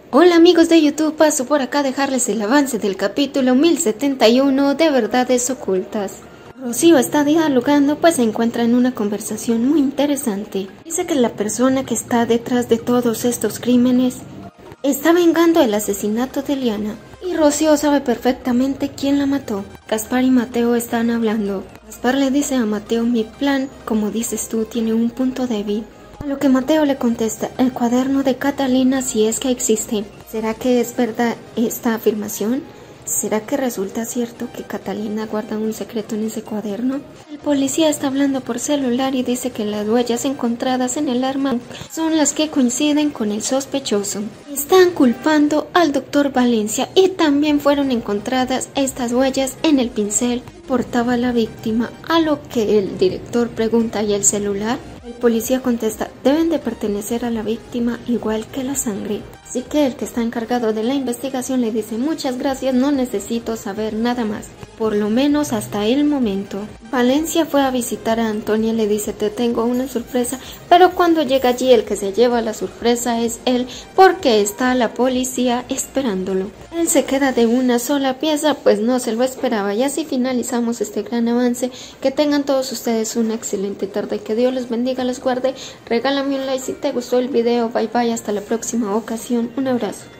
Hola amigos de YouTube, paso por acá a dejarles el avance del capítulo 1071 de Verdades Ocultas. Rocío está dialogando, pues se encuentra en una conversación muy interesante. Dice que la persona que está detrás de todos estos crímenes está vengando el asesinato de Liana. Y Rocío sabe perfectamente quién la mató. Gaspar y Mateo están hablando. Gaspar le dice a Mateo: mi plan, como dices tú, tiene un punto débil. A lo que Mateo le contesta: el cuaderno de Catalina, si es que existe. ¿Será que es verdad esta afirmación? ¿Será que resulta cierto que Catalina guarda un secreto en ese cuaderno? El policía está hablando por celular y dice que las huellas encontradas en el arma son las que coinciden con el sospechoso. Están culpando al doctor Valencia y también fueron encontradas estas huellas en el pincel que portaba la víctima, a lo que el director pregunta: ¿y el celular? El policía contesta: deben de pertenecer a la víctima igual que la sangre. Así que el que está encargado de la investigación le dice: muchas gracias, no necesito saber nada más, por lo menos hasta el momento. Valencia fue a visitar a Antonia y le dice: te tengo una sorpresa, pero cuando llega allí el que se lleva la sorpresa es él, porque está la policía esperándolo. Él se queda de una sola pieza, pues no se lo esperaba. Y así finalizamos este gran avance. Que tengan todos ustedes una excelente tarde, que Dios les bendiga, les guarde. Regálame un like si te gustó el video. Bye bye, hasta la próxima ocasión. Un abrazo.